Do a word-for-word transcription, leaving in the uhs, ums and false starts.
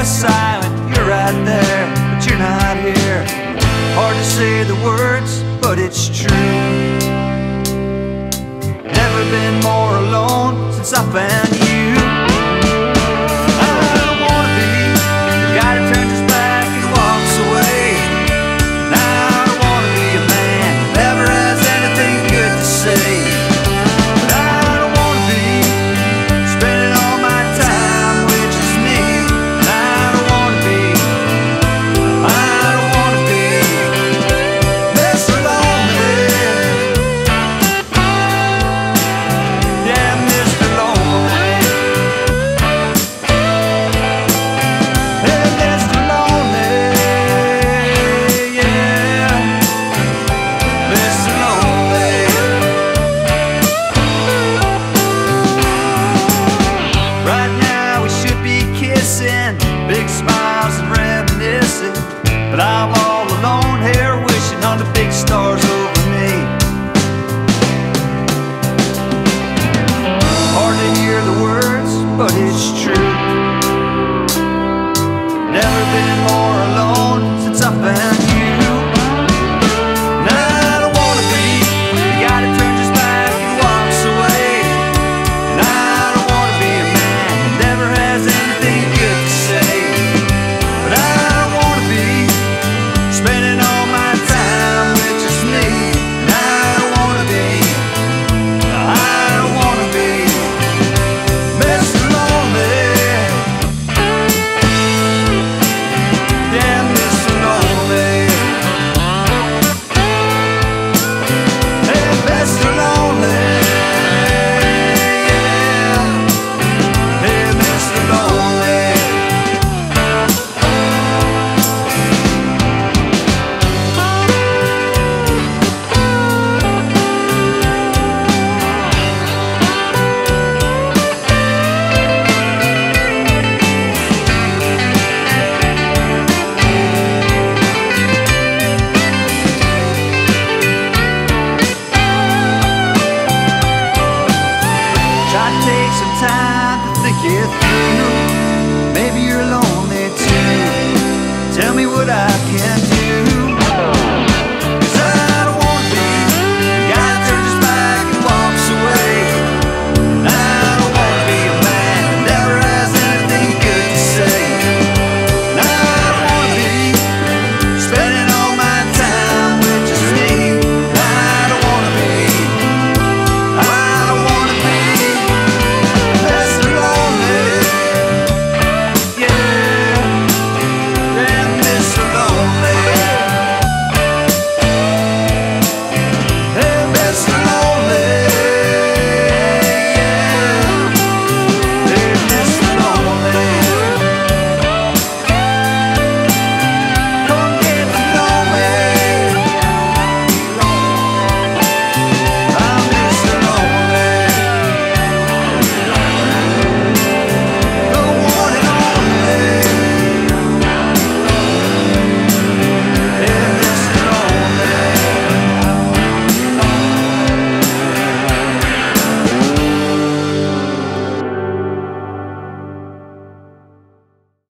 silent, you're right there, but you're not here. Hard to say the words, but it's true. Never been more alone since I found you. I don't wanna be the guy that turns his back and walks away. And I don't wanna be a man who never has anything good to say. But I don't wanna be spending all my time with just me. And I don't wanna be, I don't wanna be Mister Lonely. Yeah, Mister Lonely. Hey, Mister Lonely. Yeah, Mister Lonely. Right now we should be kissing, big smiles and reminiscing, but I'm all alone here wishing on the big stars over me. Hard to hear the words, but it's true.